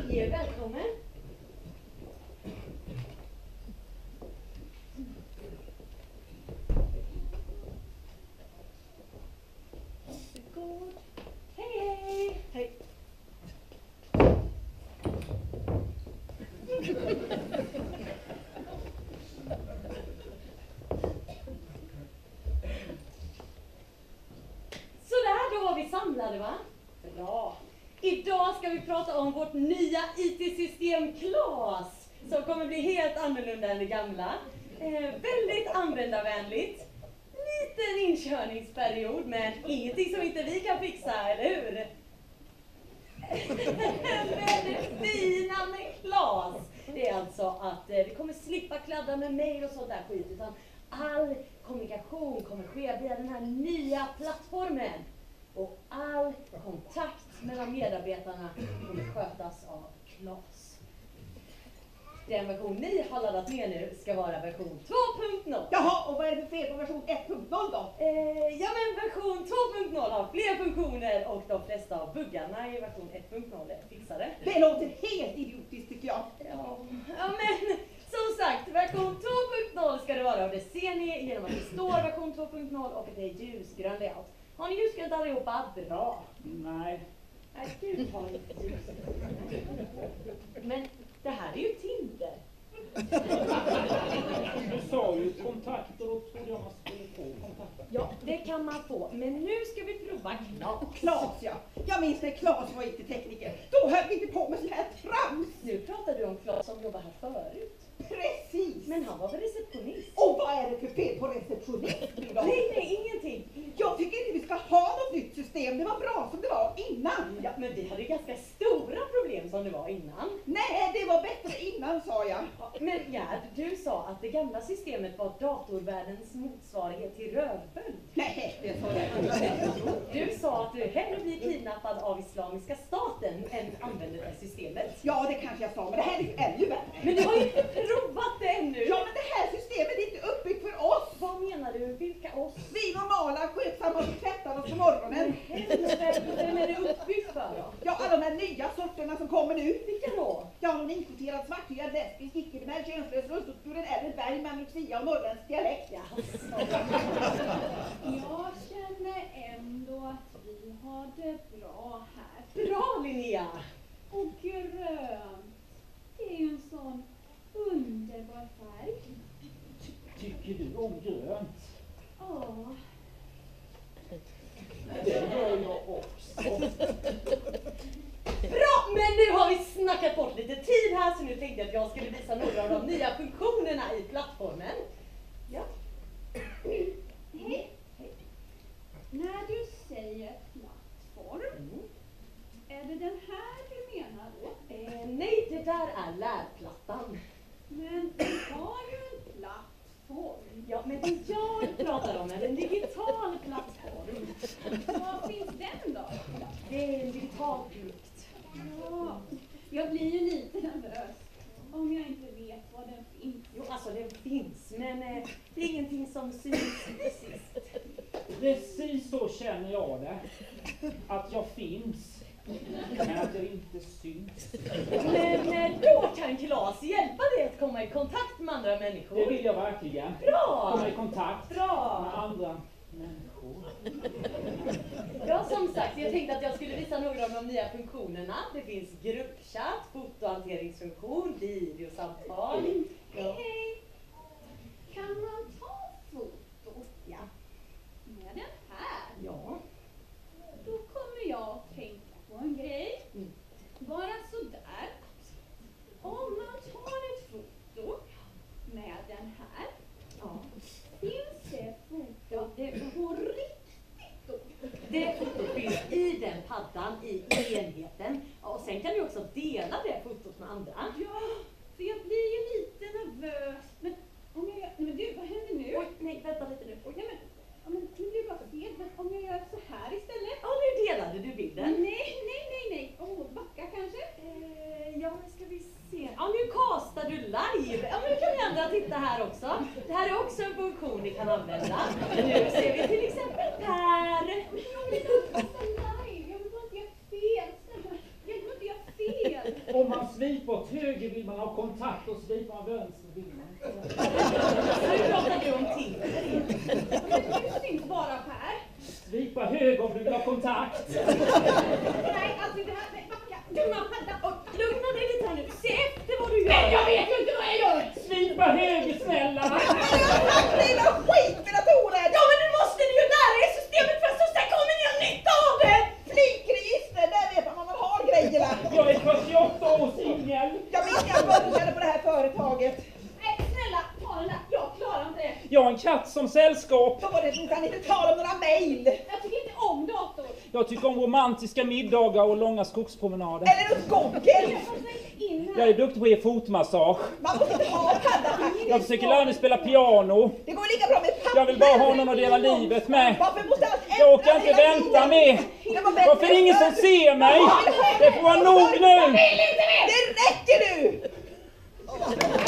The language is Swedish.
Hej, välkommen. Varsågod. Hej, hej. Hej. Sådär, då var vi samlade, va? Bra. Idag ska vi prata om vårt nya IT-system KLAS som kommer bli helt annorlunda än det gamla. Väldigt användarvänligt. Liten inkörningsperiod, men ingenting som inte vi kan fixa, eller hur? Men det fina med KLAS, det är alltså att vi kommer slippa kladda med mejl och sånt där skit, utan all kommunikation kommer ske via den här nya plattformen. Och all kontakt mellan medarbetarna kommer skötas av KLAS. Den version ni har laddat ner nu ska vara version 2.0. Jaha, och vad är det för fel på version 1.0 då? Ja, men version 2.0 har fler funktioner och de flesta av buggarna i version 1.0 är fixade. Det låter helt idiotiskt tycker jag. Ja, men som sagt, version 2.0 ska det vara och det ser ni genom att det står version 2.0 och att det är ljusgrön layout. Har ni ljusgrönt allihopa? Bra. Nej. Nej, gud har ni inte ljusgrönt. Men det här är ju Tinder. Du sa ju kontakter och trodde jag man skulle få kontakter. Ja, det kan man få. Men nu ska vi prova KLAS. KLAS, ja. Jag minns när KLAS var IT-tekniker. Då höll vi inte på med sån här trams. Nu pratar du om KLAS som jobbar här förut. Precis. Men han var väl receptionist? Och vad är det för fel på receptionist då? Nej, ingenting. Jag tycker inte vi ska ha något nytt system. Det var bra som det var innan. Ja, men vi hade ganska stora problem som det var innan. Nej, det var bättre innan sa jag. Ja, men Gerd, du sa att det gamla systemet var datorvärldens motsvarighet till rövböld. Nej, det sa jag inte. Du sa att du hellre blir kidnappad av Islamiska staten än använder det systemet. Ja, det kanske jag sa, men det här är ju ännu värre. Men du har ju inte provat det ännu. Ja, men det här systemet är inte uppbyggt för oss. Vad menar du? Vilka oss? Vi normala skötsamma som tvättar oss på morgonen. Vem är det uppbyggt för då? Ja, alla de här nya sorterna som kommer nu. Vilka då? Ja, någon inkvoterad svarthyad lesbisk, icke-binär, könslös, rullstolsburen eller berg, manorexia och norrländsk dialekt. Ja. Jag känner ändå att vi har det bra här. Bra, Linnea! Och grönt, det är ju en sån underbar färg. Tycker du om grönt? Ja. Det gör jag också. Bra, men nu har vi snackat bort lite tid här så nu tänkte jag att jag skulle visa några av de nya funktionerna i plattformen. Ja. Hej. När du säger plattform, är det den här du menar då? Nej, det där är lärplattan. Men vi har ju en plattform. Ja, men det jag pratar om är en digital plattform. Var finns den då? Det är en digital produkt. Ja, jag blir ju lite nervös om jag inte vet var den finns. Jo, alltså den finns, men det är ingenting som syns fysiskt. Precis så känner jag det. Att jag finns. Men att jag inte syns. Men då kan KLAS hjälpa dig att komma i kontakt med andra människor. Det vill jag verkligen. Bra! Komma i kontakt Bra! med andra människor. Ja, som sagt, jag tänkte att jag skulle visa några av de nya funktionerna. Det finns gruppchatt, fotohanteringsfunktion, videosamtal. Ja. Hej! Kan man ta foto Ja. med den här? Ja. Då kommer jag att tänka på en grej. Mm. Bara sådär. Om man tar ett foto med den här, Ja. finns det foto på riktigt då? Det fotot finns i den paddan i enheten. Ja, och sen kan du också dela det fotot med andra. Ja, för jag blir ju lite nervös. Men om jag gör... Men du, vad händer nu? Oj, nej, vänta lite nu. Oj. Nej, men det blir bara fel. Men om jag gör så här istället? Ja, nu delade du bilden. Nej. Backa kanske? Ja, nu ska vi se. Ja, nu castar du live. Ja, men nu kan vi andra titta här också. Det här är också en funktion ni kan använda. Nu ser vi till exempel Per. Jag vill bara inte göra fel. Jag vill bara inte göra fel. Om man Svipa åt höger vill man ha kontakt och svipa åt vänster vill man inte. Nu pratar du om till. Du syns bara Per. Svipa höger om du vill ha kontakt. Nej, alltså det här... Backa. Lugna dig lite här nu. Se efter vad du gör. Men jag vet ju inte vad jag gör! Svipa höger snälla. Lilla skitminatorer! Ja, men nu måste ni ju lära er systemet för så sen kommer ni ha nytta av det. Flikregister, där vet man var man har grejerna. Jag är 48 år singel. Jag minns när jag började på det här företaget. Nej, snälla, ta den där. Jag klarar inte det. Jag har en katt som sällskap. Då var det minsann inte tal om några mejl. Jag tycker inte om dator. Jag tycker om romantiska middagar och långa skogspromenader. Eller något Google. Jag passar inte in här. Jag är duktig på att ge fotmassage. Man måste inte ha paddar. Jag försöker lära mig spela piano. Det går lika bra med papper. Jag vill bara ha någon att dela livet med. Varför måste allt ändras Jag orkar inte hela vänta tiden? mer. Det var bättre Varför är det ingen som förr. ser mig? Det får vara nog nu. Det räcker nu!